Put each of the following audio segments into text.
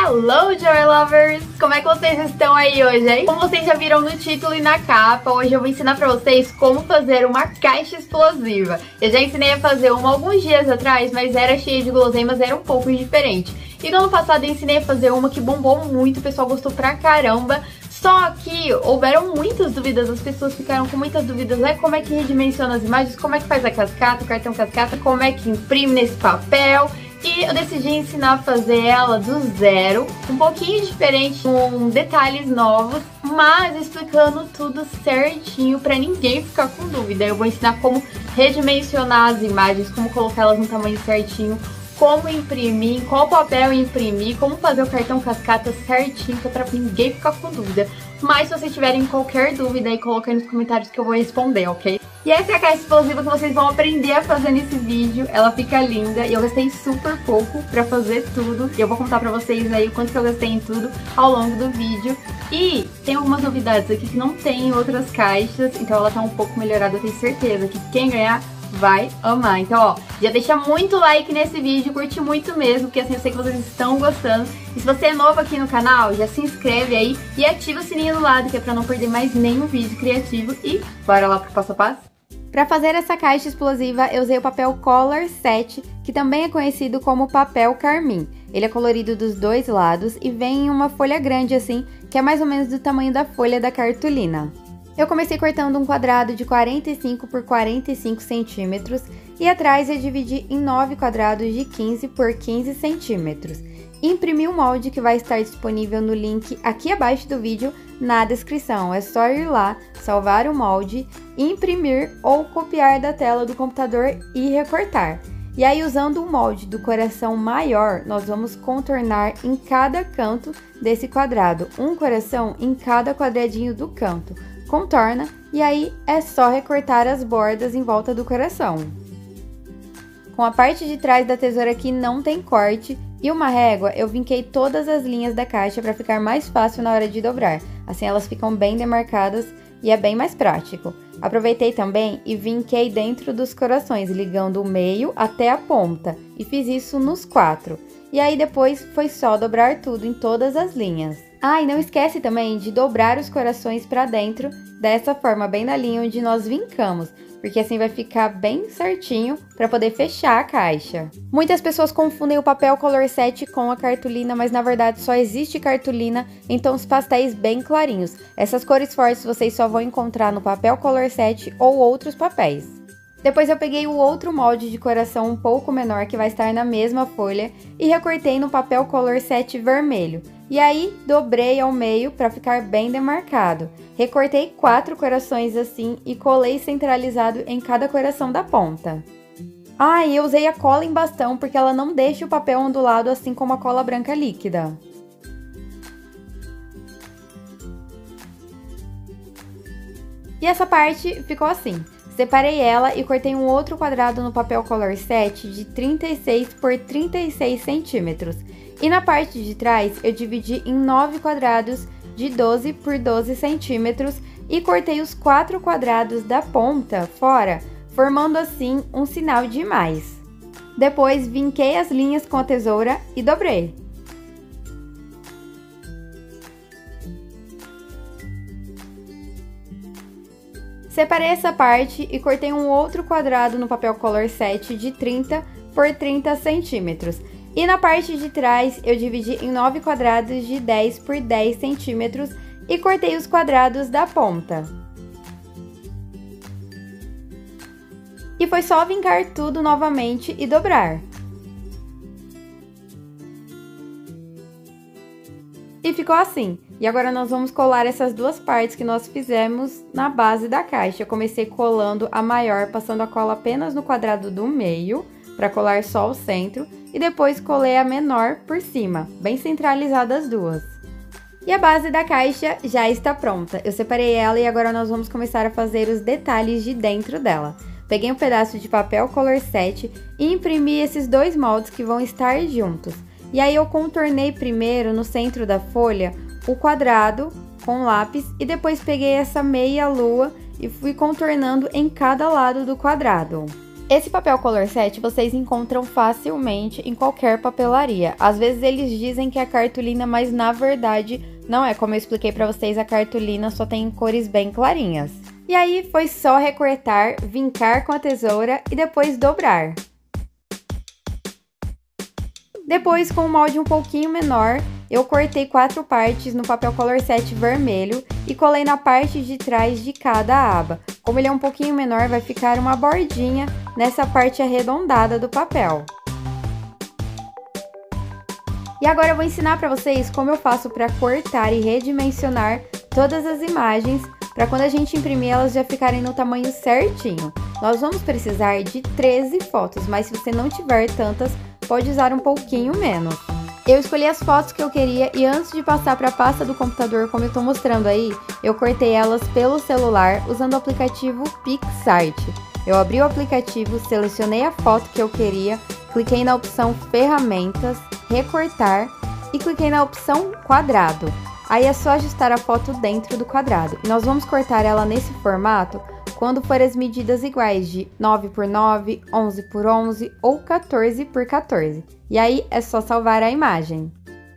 Hello, Joy Lovers! Como é que vocês estão aí hoje, hein? Como vocês já viram no título e na capa, hoje eu vou ensinar pra vocês como fazer uma caixa explosiva. Eu já ensinei a fazer uma alguns dias atrás, mas era cheia de guloseimas, era um pouco diferente. E no ano passado eu ensinei a fazer uma que bombou muito, o pessoal gostou pra caramba. Só que houveram muitas dúvidas, as pessoas ficaram com muitas dúvidas, né? Como é que redimensiona as imagens, como é que faz a cascata, o cartão cascata, como é que imprime nesse papel. E eu decidi ensinar a fazer ela do zero, um pouquinho diferente, com detalhes novos, mas explicando tudo certinho pra ninguém ficar com dúvida. Eu vou ensinar como redimensionar as imagens, como colocá-las no tamanho certinho, como imprimir, qual papel imprimir, como fazer o cartão cascata certinho, pra ninguém ficar com dúvida. Mas se vocês tiverem qualquer dúvida aí, coloca aí nos comentários que eu vou responder, ok? E essa é a caixa explosiva que vocês vão aprender a fazer nesse vídeo. Ela fica linda e eu gastei super pouco pra fazer tudo. E eu vou contar pra vocês aí o quanto que eu gastei em tudo ao longo do vídeo. E tem algumas novidades aqui que não tem em outras caixas, então ela tá um pouco melhorada, eu tenho certeza que quem ganhar vai amar. Então, ó, já deixa muito like nesse vídeo, curte muito mesmo, porque assim eu sei que vocês estão gostando. E se você é novo aqui no canal, já se inscreve aí e ativa o sininho do lado, que é pra não perder mais nenhum vídeo criativo. E bora lá pro passo a passo? Para fazer essa caixa explosiva, eu usei o papel Color 7, que também é conhecido como papel carmim. Ele é colorido dos dois lados e vem em uma folha grande assim, que é mais ou menos do tamanho da folha da cartolina. Eu comecei cortando um quadrado de 45 por 45 centímetros e atrás eu dividi em 9 quadrados de 15 por 15 centímetros. Imprimi o molde que vai estar disponível no link aqui abaixo do vídeo na descrição. É só ir lá, salvar o molde, imprimir ou copiar da tela do computador e recortar. E aí, usando o molde do coração maior, nós vamos contornar em cada canto desse quadrado, um coração em cada quadradinho do canto. Contorna e aí é só recortar as bordas em volta do coração. Com a parte de trás da tesoura aqui não tem corte e uma régua eu vinquei todas as linhas da caixa para ficar mais fácil na hora de dobrar. Assim elas ficam bem demarcadas e é bem mais prático. Aproveitei também e vinquei dentro dos corações, ligando o meio até a ponta e fiz isso nos 4. E aí depois foi só dobrar tudo em todas as linhas. Ah, e não esquece também de dobrar os corações para dentro, dessa forma, bem na linha onde nós vincamos, porque assim vai ficar bem certinho para poder fechar a caixa. Muitas pessoas confundem o papel Color 7 com a cartolina, mas na verdade só existe cartolina em tons pastéis bem clarinhos. Essas cores fortes vocês só vão encontrar no papel Color 7 ou outros papéis. Depois eu peguei o outro molde de coração um pouco menor que vai estar na mesma folha e recortei no papel Color 7 vermelho. E aí dobrei ao meio para ficar bem demarcado. Recortei 4 corações assim e colei centralizado em cada coração da ponta. Ah, e eu usei a cola em bastão porque ela não deixa o papel ondulado assim como a cola branca líquida. E essa parte ficou assim. Separei ela e cortei um outro quadrado no papel Color 7 de 36 por 36 centímetros. E na parte de trás eu dividi em 9 quadrados de 12 por 12 centímetros e cortei os 4 quadrados da ponta fora, formando assim um sinal de mais. Depois vinquei as linhas com a tesoura e dobrei. Separei essa parte e cortei um outro quadrado no papel Color 7 de 30 por 30 centímetros. E na parte de trás eu dividi em 9 quadrados de 10 por 10 centímetros e cortei os quadrados da ponta. E foi só vincar tudo novamente e dobrar. E ficou assim. E agora nós vamos colar essas duas partes que nós fizemos na base da caixa. Eu comecei colando a maior, passando a cola apenas no quadrado do meio, para colar só o centro. E depois colei a menor por cima, bem centralizada as duas. E a base da caixa já está pronta. Eu separei ela e agora nós vamos começar a fazer os detalhes de dentro dela. Peguei um pedaço de papel Color 7 e imprimi esses dois moldes que vão estar juntos. E aí eu contornei primeiro no centro da folha o quadrado com lápis e depois peguei essa meia lua e fui contornando em cada lado do quadrado. Esse papel Color Set vocês encontram facilmente em qualquer papelaria. Às vezes eles dizem que é cartolina, mas na verdade não é. Como eu expliquei pra vocês, a cartolina só tem cores bem clarinhas. E aí foi só recortar, vincar com a tesoura e depois dobrar. Depois, com um molde um pouquinho menor, eu cortei 4 partes no papel Color Set vermelho e colei na parte de trás de cada aba. Como ele é um pouquinho menor, vai ficar uma bordinha nessa parte arredondada do papel. E agora eu vou ensinar para vocês como eu faço para cortar e redimensionar todas as imagens, para quando a gente imprimir elas já ficarem no tamanho certinho. Nós vamos precisar de 13 fotos, mas se você não tiver tantas, pode usar um pouquinho menos. Eu escolhi as fotos que eu queria e antes de passar para a pasta do computador, como eu estou mostrando aí, eu cortei elas pelo celular usando o aplicativo PicsArt. Eu abri o aplicativo, selecionei a foto que eu queria, cliquei na opção Ferramentas, Recortar e cliquei na opção Quadrado. Aí é só ajustar a foto dentro do quadrado. E nós vamos cortar ela nesse formato quando for as medidas iguais de 9x9, 11x11 ou 14x14. E aí é só salvar a imagem.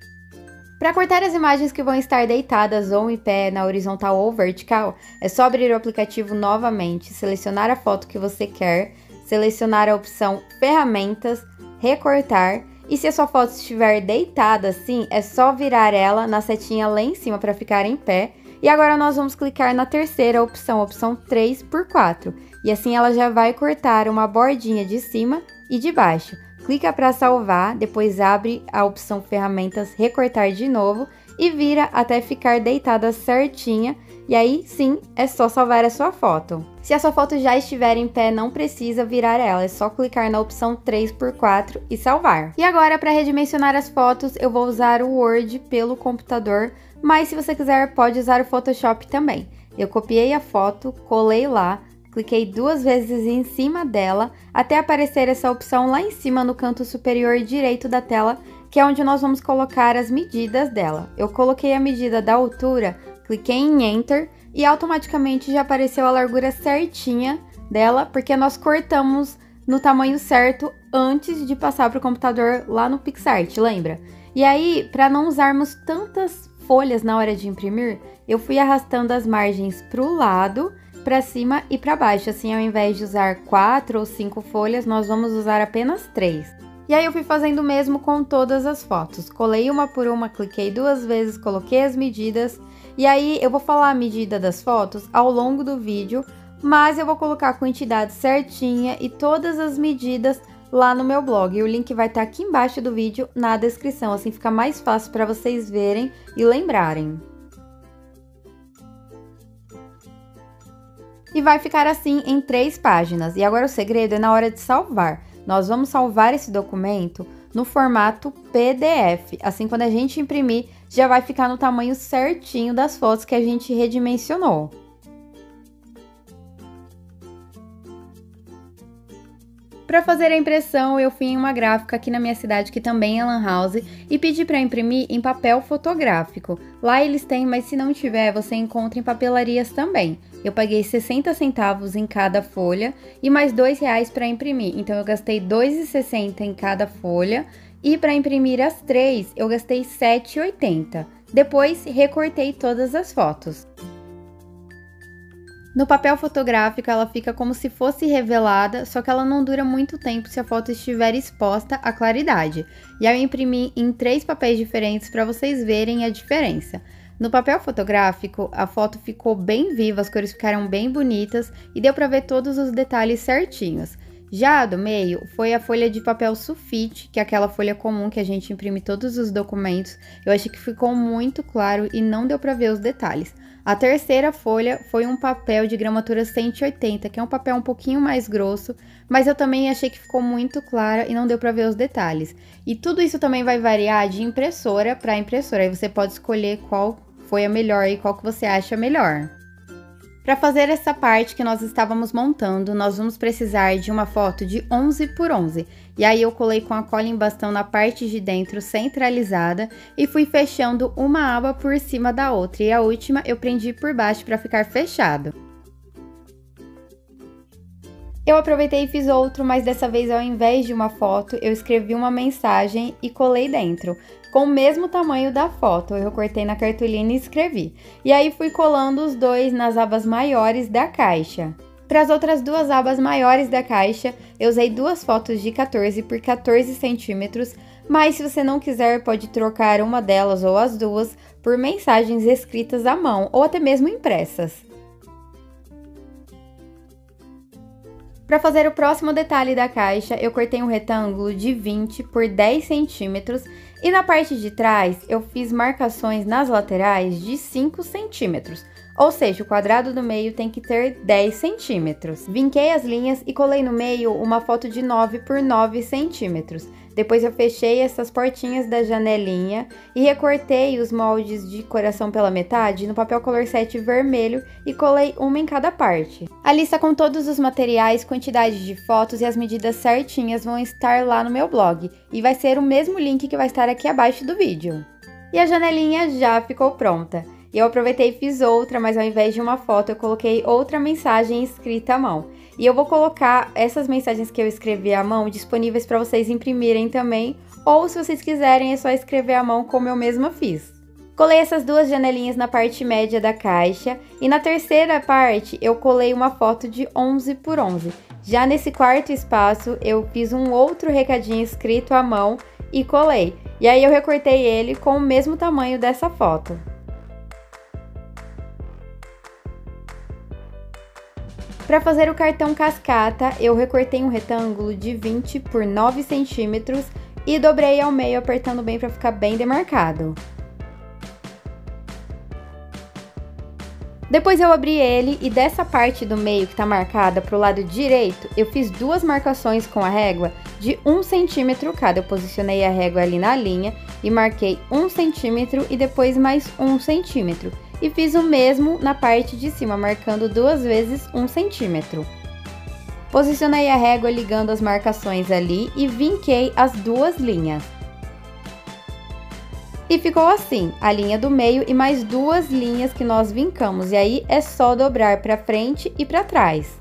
Para cortar as imagens que vão estar deitadas ou em pé na horizontal ou vertical, é só abrir o aplicativo novamente, selecionar a foto que você quer, selecionar a opção Ferramentas, Recortar, e se a sua foto estiver deitada assim, é só virar ela na setinha lá em cima para ficar em pé. E agora nós vamos clicar na terceira opção, opção 3x4. E assim ela já vai cortar uma bordinha de cima e de baixo. Clica para salvar, depois abre a opção Ferramentas, Recortar de novo e vira até ficar deitada certinha. E aí sim, é só salvar a sua foto. Se a sua foto já estiver em pé, não precisa virar ela, é só clicar na opção 3x4 e salvar. E agora, para redimensionar as fotos, eu vou usar o Word pelo computador, mas se você quiser, pode usar o Photoshop também. Eu copiei a foto, colei lá, cliquei 2 vezes em cima dela, até aparecer essa opção lá em cima no canto superior direito da tela, que é onde nós vamos colocar as medidas dela. Eu coloquei a medida da altura, cliquei em Enter e automaticamente já apareceu a largura certinha dela, porque nós cortamos no tamanho certo antes de passar para o computador lá no PicsArt, lembra? E aí, para não usarmos tantas folhas na hora de imprimir, eu fui arrastando as margens para o lado, para cima e para baixo. Assim, ao invés de usar 4 ou 5 folhas, nós vamos usar apenas 3. E aí eu fui fazendo o mesmo com todas as fotos. Colei uma por uma, cliquei 2 vezes, coloquei as medidas. E aí eu vou falar a medida das fotos ao longo do vídeo, mas eu vou colocar a quantidade certinha e todas as medidas lá no meu blog. E o link vai estar aqui embaixo do vídeo na descrição, assim fica mais fácil para vocês verem e lembrarem. E vai ficar assim em 3 páginas. E agora o segredo é na hora de salvar. Nós vamos salvar esse documento no formato PDF. Assim, quando a gente imprimir, já vai ficar no tamanho certinho das fotos que a gente redimensionou. Para fazer a impressão, eu fui em uma gráfica aqui na minha cidade, que também é lan house, e pedi para imprimir em papel fotográfico. Lá eles têm, mas se não tiver, você encontra em papelarias também. Eu paguei 60 centavos em cada folha e mais R$2 para imprimir. Então eu gastei R$2,60 em cada folha e para imprimir as 3 eu gastei R$7,80. Depois recortei todas as fotos. No papel fotográfico ela fica como se fosse revelada, só que ela não dura muito tempo se a foto estiver exposta à claridade. E eu imprimi em 3 papéis diferentes para vocês verem a diferença. No papel fotográfico, a foto ficou bem viva, as cores ficaram bem bonitas e deu para ver todos os detalhes certinhos. Já a do meio foi a folha de papel sulfite, que é aquela folha comum que a gente imprime todos os documentos. Eu achei que ficou muito claro e não deu para ver os detalhes. A terceira folha foi um papel de gramatura 180, que é um papel um pouquinho mais grosso, mas eu também achei que ficou muito clara e não deu para ver os detalhes. E tudo isso também vai variar de impressora para impressora, aí você pode escolher qual foi a melhor e qual que você acha melhor. Para fazer essa parte que nós estávamos montando, nós vamos precisar de uma foto de 11 por 11. E aí eu colei com a cola em bastão na parte de dentro centralizada e fui fechando uma aba por cima da outra. E a última eu prendi por baixo para ficar fechado. Eu aproveitei e fiz outro, mas dessa vez ao invés de uma foto, eu escrevi uma mensagem e colei dentro, com o mesmo tamanho da foto. Eu recortei na cartolina e escrevi. E aí fui colando os dois nas abas maiores da caixa. Para as outras duas abas maiores da caixa, eu usei duas fotos de 14 por 14 centímetros, mas se você não quiser, pode trocar uma delas ou as duas por mensagens escritas à mão ou até mesmo impressas. Para fazer o próximo detalhe da caixa, eu cortei um retângulo de 20 por 10 centímetros e na parte de trás eu fiz marcações nas laterais de 5 centímetros. Ou seja, o quadrado do meio tem que ter 10 centímetros. Vinquei as linhas e colei no meio uma foto de 9 por 9 centímetros. Depois eu fechei essas portinhas da janelinha e recortei os moldes de coração pela metade no papel color 7 vermelho e colei uma em cada parte. A lista com todos os materiais, quantidade de fotos e as medidas certinhas vão estar lá no meu blog e vai ser o mesmo link que vai estar aqui abaixo do vídeo. E a janelinha já ficou pronta. Eu aproveitei e fiz outra, mas ao invés de uma foto eu coloquei outra mensagem escrita à mão. E eu vou colocar essas mensagens que eu escrevi à mão disponíveis para vocês imprimirem também, ou se vocês quiserem é só escrever à mão como eu mesma fiz. Colei essas duas janelinhas na parte média da caixa e na terceira parte eu colei uma foto de 11 por 11. Já nesse quarto espaço eu fiz um outro recadinho escrito à mão e colei. E aí eu recortei ele com o mesmo tamanho dessa foto. Para fazer o cartão cascata, eu recortei um retângulo de 20 por 9 centímetros e dobrei ao meio apertando bem para ficar bem demarcado. Depois eu abri ele e dessa parte do meio que está marcada para o lado direito, eu fiz duas marcações com a régua de 1 centímetro cada. Eu posicionei a régua ali na linha e marquei 1 centímetro e depois mais 1 centímetro. E fiz o mesmo na parte de cima, marcando duas vezes 1 centímetro. Posicionei a régua ligando as marcações ali e vinquei as duas linhas. E ficou assim, a linha do meio e mais duas linhas que nós vincamos, e aí é só dobrar para frente e para trás.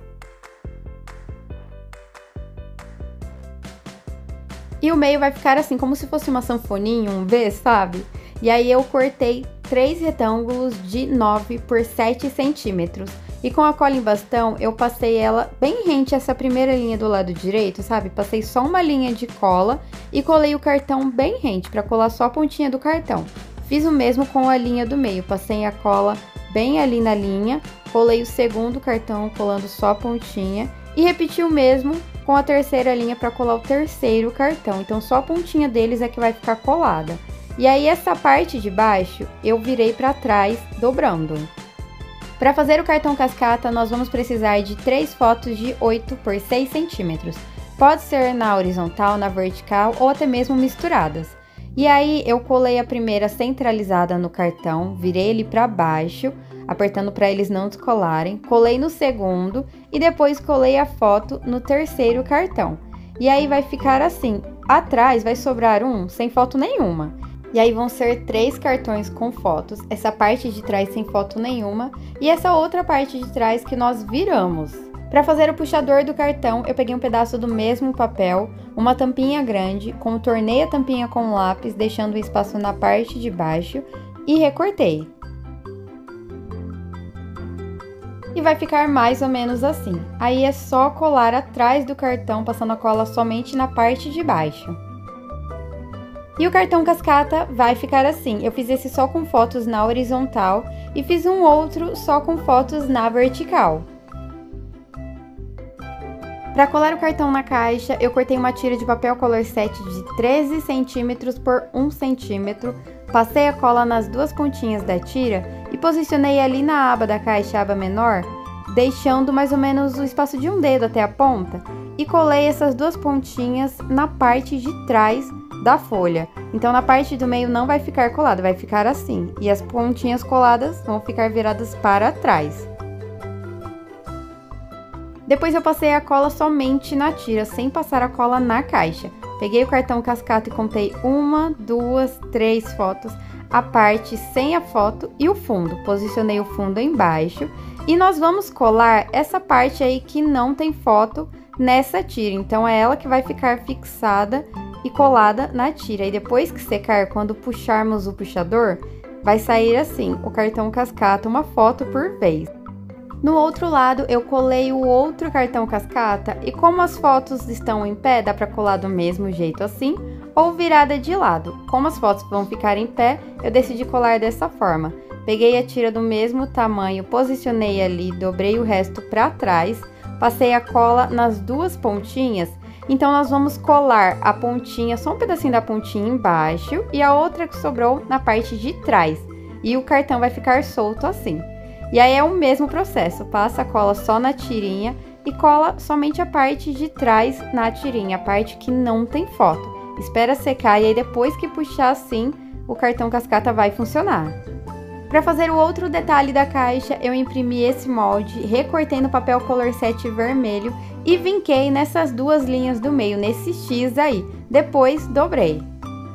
E o meio vai ficar assim, como se fosse uma sanfoninha, um V, sabe? E aí eu cortei 3 retângulos de 9 por 7 centímetros. E com a cola em bastão, eu passei ela bem rente a essa primeira linha do lado direito, sabe? Passei só uma linha de cola e colei o cartão bem rente, para colar só a pontinha do cartão. Fiz o mesmo com a linha do meio, passei a cola bem ali na linha, colei o segundo cartão colando só a pontinha e repeti o mesmo com a terceira linha para colar o terceiro cartão. Então só a pontinha deles é que vai ficar colada. E aí essa parte de baixo eu virei para trás dobrando. Para fazer o cartão cascata nós vamos precisar de 3 fotos de 8 por 6 centímetros. Pode ser na horizontal, na vertical ou até mesmo misturadas. E aí eu colei a primeira centralizada no cartão, virei ele para baixo, apertando para eles não descolarem, colei no segundo e depois colei a foto no terceiro cartão. E aí vai ficar assim, atrás vai sobrar um sem foto nenhuma. E aí vão ser 3 cartões com fotos, essa parte de trás sem foto nenhuma e essa outra parte de trás que nós viramos. Para fazer o puxador do cartão, eu peguei um pedaço do mesmo papel, uma tampinha grande, contornei a tampinha com lápis, deixando o espaço na parte de baixo e recortei. E vai ficar mais ou menos assim. Aí é só colar atrás do cartão, passando a cola somente na parte de baixo. E o cartão cascata vai ficar assim. Eu fiz esse só com fotos na horizontal e fiz um outro só com fotos na vertical. Para colar o cartão na caixa, eu cortei uma tira de papel color 7 de 13 centímetros por 1 centímetro, passei a cola nas duas pontinhas da tira e posicionei ali na aba da caixa, aba menor, deixando mais ou menos o espaço de um dedo até a ponta e colei essas duas pontinhas na parte de trás da folha. Então na parte do meio não vai ficar colada, vai ficar assim, e as pontinhas coladas vão ficar viradas para trás. Depois eu passei a cola somente na tira, sem passar a cola na caixa. Peguei o cartão cascata e contei 1, 2, 3 fotos, a parte sem a foto e o fundo. Posicionei o fundo embaixo E nós vamos colar essa parte aí que não tem foto nessa tira, então é ela que vai ficar fixada e colada na tira. E depois que secar, quando puxarmos o puxador, vai sair assim, o cartão cascata, uma foto por vez. No outro lado, eu colei o outro cartão cascata e como as fotos estão em pé, dá para colar do mesmo jeito assim, ou virada de lado. Como as fotos vão ficar em pé, eu decidi colar dessa forma. Peguei a tira do mesmo tamanho, posicionei ali, dobrei o resto para trás, passei a cola nas duas pontinhas. Então, nós vamos colar a pontinha, só um pedacinho da pontinha embaixo e a outra que sobrou na parte de trás. E o cartão vai ficar solto assim. E aí é o mesmo processo, passa a cola só na tirinha e cola somente a parte de trás na tirinha, a parte que não tem foto. Espera secar e aí depois que puxar assim, o cartão cascata vai funcionar. Para fazer o outro detalhe da caixa, eu imprimi esse molde, recortei no papel Color Set vermelho e vinquei nessas duas linhas do meio, nesse X aí. Depois, dobrei.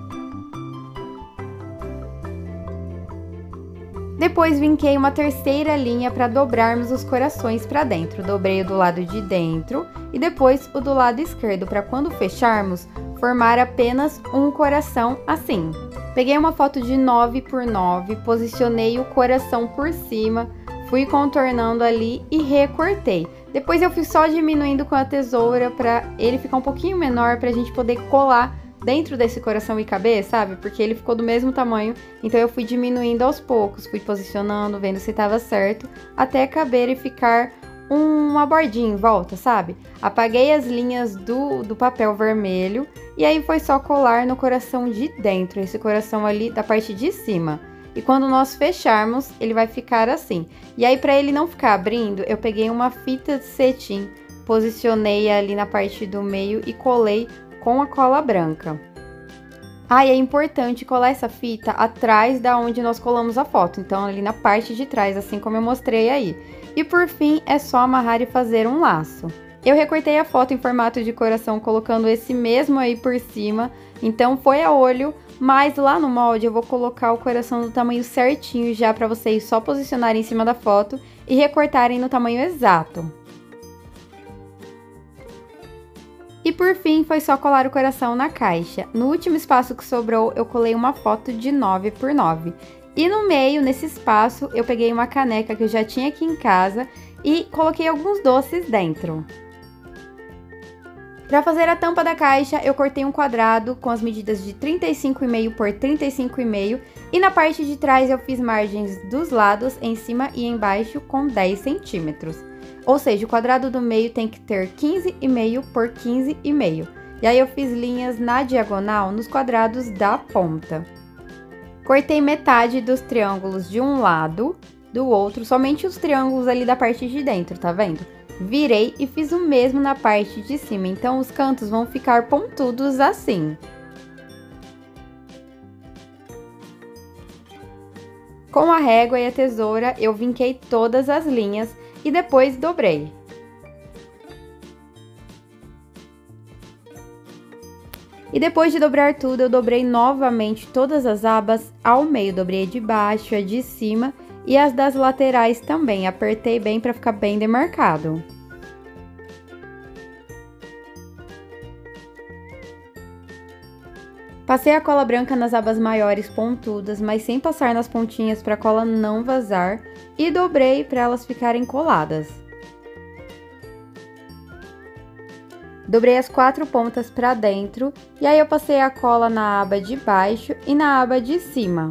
Depois, vinquei uma terceira linha para dobrarmos os corações para dentro. Dobrei o do lado de dentro e depois o do lado esquerdo, para quando fecharmos, formar apenas um coração assim. Peguei uma foto de 9 por 9, posicionei o coração por cima, fui contornando ali e recortei. Depois eu fui só diminuindo com a tesoura para ele ficar um pouquinho menor, para a gente poder colar dentro desse coração e caber, sabe? Porque ele ficou do mesmo tamanho, então eu fui diminuindo aos poucos, fui posicionando, vendo se estava certo, até caber e ficar uma bordinha em volta, sabe? Apaguei as linhas do papel vermelho e aí foi só colar no coração de dentro, esse coração ali da parte de cima. E quando nós fecharmos, ele vai ficar assim. E aí, para ele não ficar abrindo, eu peguei uma fita de cetim, posicionei ali na parte do meio e colei com a cola branca. Ah, e é importante colar essa fita atrás da onde nós colamos a foto, então ali na parte de trás, assim como eu mostrei aí. E por fim, é só amarrar e fazer um laço. Eu recortei a foto em formato de coração, colocando esse mesmo aí por cima, então foi a olho, mas lá no molde eu vou colocar o coração do tamanho certinho já para vocês só posicionarem em cima da foto e recortarem no tamanho exato. E por fim, foi só colar o coração na caixa. No último espaço que sobrou, eu colei uma foto de 9 por 9. E no meio, nesse espaço, eu peguei uma caneca que eu já tinha aqui em casa e coloquei alguns doces dentro. Para fazer a tampa da caixa, eu cortei um quadrado com as medidas de 35,5 por 35,5 e na parte de trás eu fiz margens dos lados, em cima e embaixo, com 10 centímetros. Ou seja, o quadrado do meio tem que ter 15,5 por 15,5. E aí eu fiz linhas na diagonal nos quadrados da ponta. Cortei metade dos triângulos de um lado, do outro, somente os triângulos ali da parte de dentro, tá vendo? Virei e fiz o mesmo na parte de cima, então os cantos vão ficar pontudos assim. Com a régua e a tesoura, eu vinquei todas as linhas e depois dobrei. E depois de dobrar tudo, eu dobrei novamente todas as abas ao meio, dobrei a de baixo, a de cima e as das laterais também, apertei bem para ficar bem demarcado. Passei a cola branca nas abas maiores pontudas, mas sem passar nas pontinhas para a cola não vazar, e dobrei para elas ficarem coladas. Dobrei as 4 pontas para dentro, e aí eu passei a cola na aba de baixo e na aba de cima.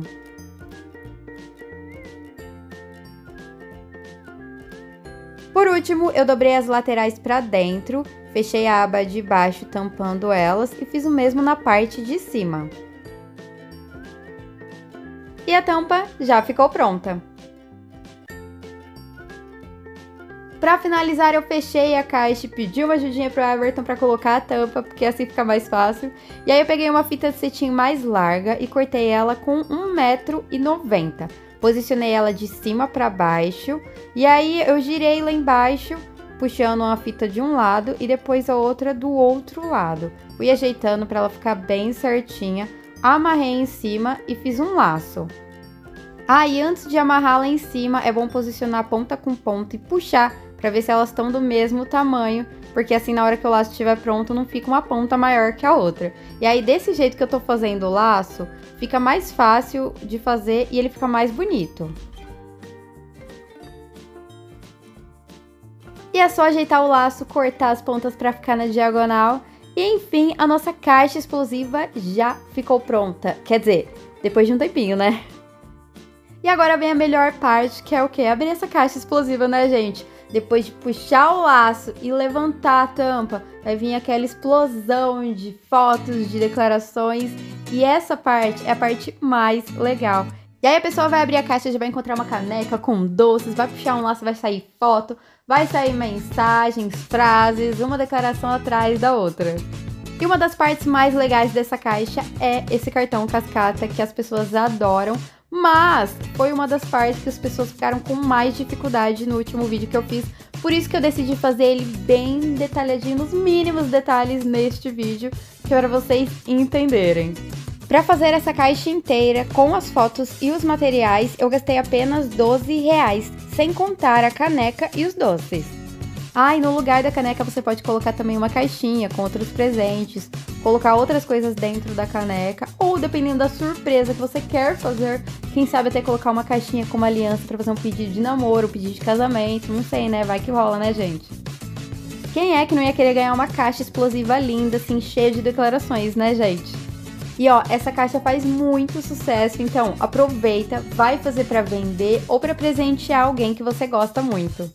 Por último, eu dobrei as laterais para dentro, fechei a aba de baixo tampando elas e fiz o mesmo na parte de cima. E a tampa já ficou pronta. Para finalizar, eu fechei a caixa e pedi uma ajudinha pro Everton para colocar a tampa, porque assim fica mais fácil. E aí eu peguei uma fita de cetim mais larga e cortei ela com 1,90 m. Posicionei ela de cima para baixo e aí eu girei lá embaixo, puxando uma fita de um lado e depois a outra do outro lado. Fui ajeitando para ela ficar bem certinha, amarrei em cima e fiz um laço. Ah, e antes de amarrar lá em cima, é bom posicionar ponta com ponta e puxar pra ver se elas estão do mesmo tamanho, porque assim na hora que o laço estiver pronto, não fica uma ponta maior que a outra. E aí desse jeito que eu tô fazendo o laço, fica mais fácil de fazer e ele fica mais bonito. E é só ajeitar o laço, cortar as pontas pra ficar na diagonal. E enfim, a nossa caixa explosiva já ficou pronta. Quer dizer, depois de um tempinho, né? E agora vem a melhor parte, que é o quê? Abrir essa caixa explosiva, né, gente? Depois de puxar o laço e levantar a tampa, vai vir aquela explosão de fotos, de declarações. E essa parte é a parte mais legal. E aí a pessoa vai abrir a caixa, já vai encontrar uma caneca com doces, vai puxar um laço, vai sair foto, vai sair mensagens, frases, uma declaração atrás da outra. E uma das partes mais legais dessa caixa é esse cartão cascata que as pessoas adoram. Mas foi uma das partes que as pessoas ficaram com mais dificuldade no último vídeo que eu fiz. Por isso que eu decidi fazer ele bem detalhadinho, nos mínimos detalhes neste vídeo, que é para vocês entenderem. Para fazer essa caixa inteira, com as fotos e os materiais, eu gastei apenas R$12, sem contar a caneca e os doces. Ah, e no lugar da caneca você pode colocar também uma caixinha com outros presentes, colocar outras coisas dentro da caneca, ou dependendo da surpresa que você quer fazer, quem sabe até colocar uma caixinha com uma aliança para fazer um pedido de namoro, um pedido de casamento, não sei, né? Vai que rola, né, gente? Quem é que não ia querer ganhar uma caixa explosiva linda, assim, cheia de declarações, né, gente? E ó, essa caixa faz muito sucesso, então aproveita, vai fazer para vender ou para presentear alguém que você gosta muito.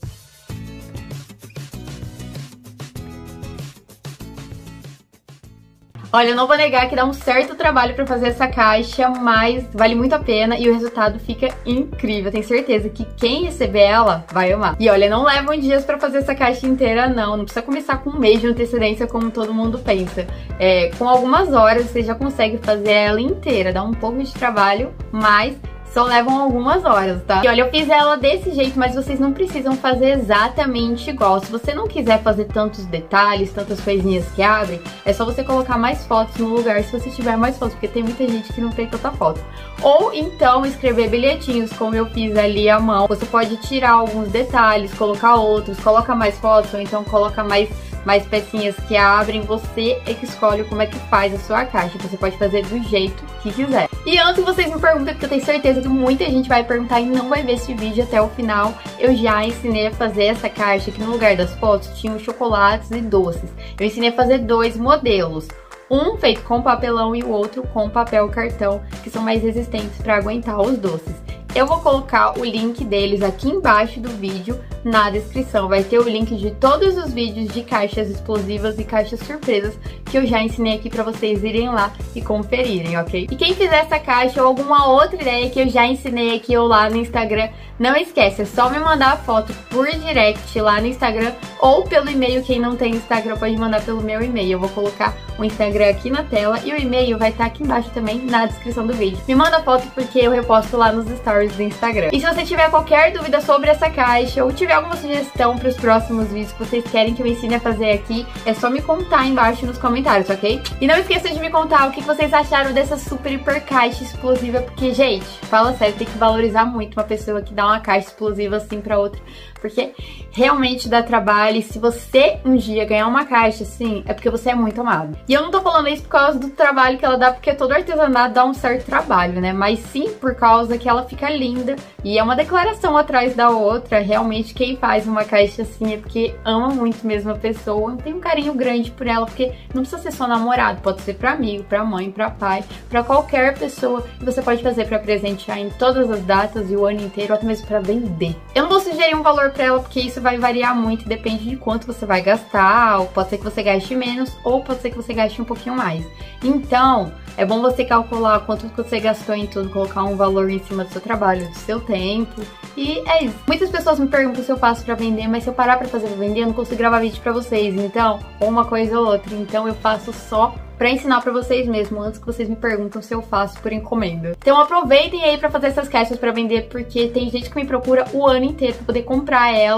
Olha, eu não vou negar que dá um certo trabalho pra fazer essa caixa, mas vale muito a pena e o resultado fica incrível. Tenho certeza que quem receber ela vai amar. E olha, não levam dias pra fazer essa caixa inteira, não. Não precisa começar com um mês de antecedência como todo mundo pensa. Com algumas horas você já consegue fazer ela inteira. Dá um pouco de trabalho, mas só levam algumas horas, tá? E olha, eu fiz ela desse jeito, mas vocês não precisam fazer exatamente igual. Se você não quiser fazer tantos detalhes, tantas coisinhas que abrem, é só você colocar mais fotos no lugar, se você tiver mais fotos, porque tem muita gente que não tem tanta foto. Ou então escrever bilhetinhos, como eu fiz ali à mão. Você pode tirar alguns detalhes, colocar outros, coloca mais fotos, ou então coloca mais pecinhas que abrem, você é que escolhe como é que faz a sua caixa. Você pode fazer do jeito que quiser. E antes que vocês me perguntem, porque eu tenho certeza que muita gente vai perguntar e não vai ver esse vídeo até o final, eu já ensinei a fazer essa caixa, que no lugar das fotos tinham chocolates e doces. Eu ensinei a fazer dois modelos. Um feito com papelão e o outro com papel cartão, que são mais resistentes para aguentar os doces. Eu vou colocar o link deles aqui embaixo do vídeo na descrição. Vai ter o link de todos os vídeos de caixas explosivas e caixas surpresas que eu já ensinei aqui pra vocês irem lá e conferirem, ok? E quem fizer essa caixa ou alguma outra ideia que eu já ensinei aqui ou lá no Instagram, não esquece, é só me mandar a foto por direct lá no Instagram ou pelo e-mail. Quem não tem Instagram pode mandar pelo meu e-mail. Eu vou colocar o Instagram aqui na tela e o e-mail vai estar aqui embaixo também na descrição do vídeo. Me manda a foto porque eu reposto lá nos stories do Instagram. E se você tiver qualquer dúvida sobre essa caixa ou tiver alguma sugestão para os próximos vídeos que vocês querem que eu ensine a fazer aqui, é só me contar embaixo nos comentários, ok? E não esqueça de me contar o que vocês acharam dessa super hiper caixa explosiva, porque, gente, fala sério, tem que valorizar muito uma pessoa que dá uma caixa explosiva assim pra outra, porque realmente dá trabalho. E se você um dia ganhar uma caixa assim, é porque você é muito amado. E eu não tô falando isso por causa do trabalho que ela dá, porque todo artesanato dá um certo trabalho, né? Mas sim por causa que ela fica linda e é uma declaração atrás da outra. Realmente quem faz uma caixa assim é porque ama muito mesmo a pessoa, tem um carinho grande por ela, porque não precisa ser só namorado, pode ser pra amigo, pra mãe, pra pai, pra qualquer pessoa que você pode fazer pra presentear em todas as datas e o ano inteiro, ou até mesmo pra vender. Eu não vou sugerir um valor pra ela, porque isso vai variar muito, depende de quanto você vai gastar, ou pode ser que você gaste menos, ou pode ser que você gaste um pouquinho mais. Então, é bom você calcular quanto você gastou em tudo, colocar um valor em cima do seu trabalho, do seu tempo, e é isso. Muitas pessoas me perguntam se eu faço pra vender, mas se eu parar pra fazer pra vender, eu não consigo gravar vídeo pra vocês, então, ou uma coisa ou outra. Então eu faço só pra ensinar pra vocês mesmo, antes que vocês me perguntam se eu faço por encomenda. Então aproveitem aí pra fazer essas caixas pra vender, porque tem gente que me procura o ano inteiro pra poder comprar ela.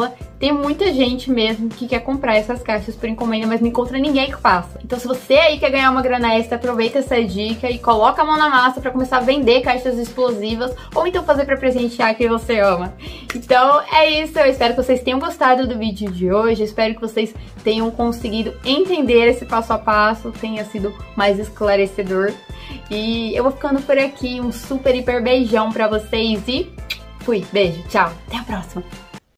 tem muita gente mesmo que quer comprar essas caixas por encomenda, mas não encontra ninguém que faça. Então se você aí quer ganhar uma grana extra, aproveita essa dica e coloca a mão na massa pra começar a vender caixas explosivas, ou então fazer pra presentear quem você ama. Então é isso, eu espero que vocês tenham gostado do vídeo de hoje, espero que vocês tenham conseguido entender esse passo a passo, tenha sido mais esclarecedor. E eu vou ficando por aqui, um super hiper beijão pra vocês e fui, beijo, tchau, até a próxima!